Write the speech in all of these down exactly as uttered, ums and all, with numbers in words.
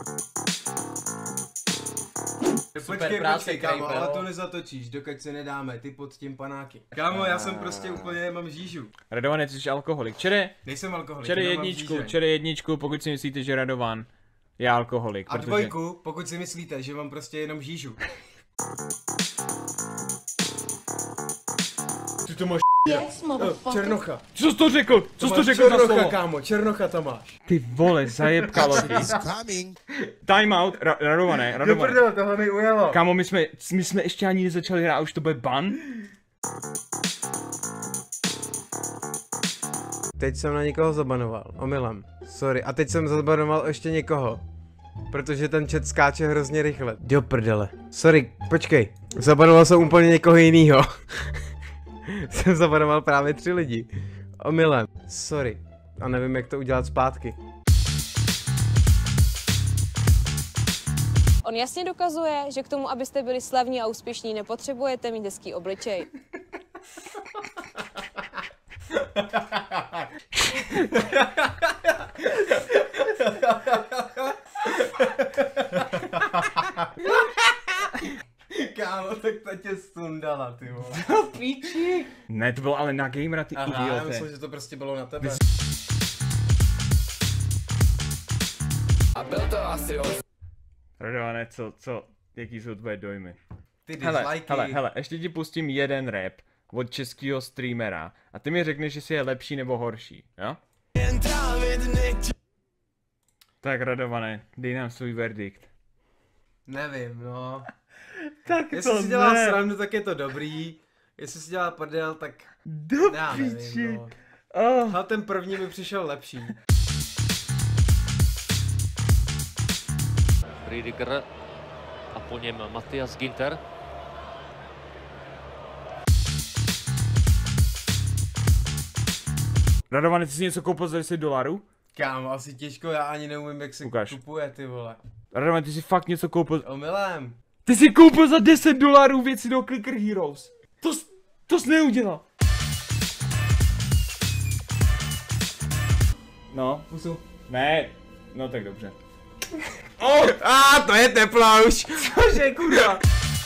Počkej, počkej, kámo, ale to nezatočíš, dokud se nedáme, ty pod tím panáky. Kámo, já jsem prostě úplně, mám žížu. Radovan, jsi alkoholik. Čere, nejsem alkoholik, čere jedničku, čere jedničku, pokud si myslíte, že Radovan je alkoholik. A protože... dvojku, pokud si myslíte, že mám prostě jenom žížu. Ty to máš yes, Černocha. Co jsi to řekl? Co jsi to řekl za slovo? Kámo, Černocha tam máš. Ty vole, zajebkalo ty. Time out, Ra Radované, Radované. Doprdele, tohle mi ujelo. Kámo, my jsme, my jsme ještě ani nezačali hrát, už to bude ban? Teď jsem na někoho zabanoval, omylem. Sorry, a teď jsem zabanoval ještě někoho. Protože ten chat skáče hrozně rychle. Do prdele. Sorry, počkej. Zabanoval jsem úplně někoho jinýho. Jsem zabanoval právě tři lidi. Omylem. Sorry. A nevím, jak to udělat zpátky. On jasně dokazuje, že k tomu, abyste byli slavní a úspěšní, nepotřebujete mít hezký obličej. Kámo, tak ta tě stundala, ty vole. No píči. Ne, to bylo ale na gamera, ty idiote. Aha, já myslím, že to prostě bylo na tebe. A byl to asi os... Radované, co, co, jaký jsou tvoje dojmy? Ty hele, dislikey. hele, hele, ještě ti pustím jeden rap od českého streamera a ty mi řekneš, jestli je lepší nebo horší, jo? Tak Radované, dej nám svůj verdikt. Nevím, no. Tak jestli to si dělá ne. srandu, tak je to dobrý. Jestli si dělá prdel, tak do já nevím, piči. no. Oh. Ale ten první mi přišel lepší. Rüdiger a po něm Matthias Ginter. Radované, ty jsi něco koupil za deset dolarů? Kámo, asi těžko, já ani neumím, jak se Ukaž. kupuje, ty vole. Radované, ty jsi fakt něco koupil. Omylem. Ty jsi koupil za deset dolarů věci do Clicker Heroes. To jsi, to jsi neudělal. No, pusu. Ne, no tak dobře. Oh, a to je teplo už. Cože, kurva?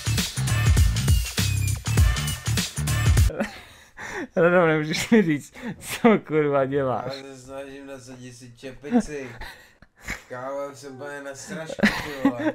Radom, nemůžeš mi říct, co kurva děláš. Já se snažím nasadit si čepici. Kámo, se bude na strašku, ty vole.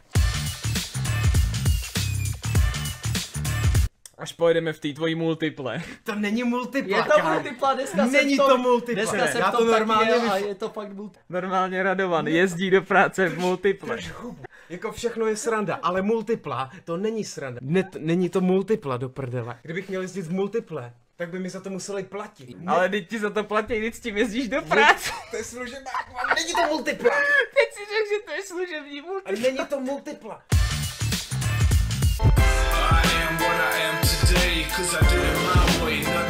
Až pojedeme v té tvojí multiple. To není multipla, Je to kámo. multipla, dneska Není jsem to multipla. Dneska jsem já to to normálně normálně a vyf... je to fakt multipla. Normálně Radovan jezdí do práce v multiple. Jako všechno je sranda, ale multipla, to není sranda. Ne, není to multipla, do prdele. Kdybych měl jezdit v multiple, tak by mi za to museli platit. Ne. Ale teď ti za to platí, teď s tím jezdíš do práce. To je služebák, man, není to multipla. Teď si řekl, že to je služební multiple. A není to multipla. I am what I am today, cause I did it my way.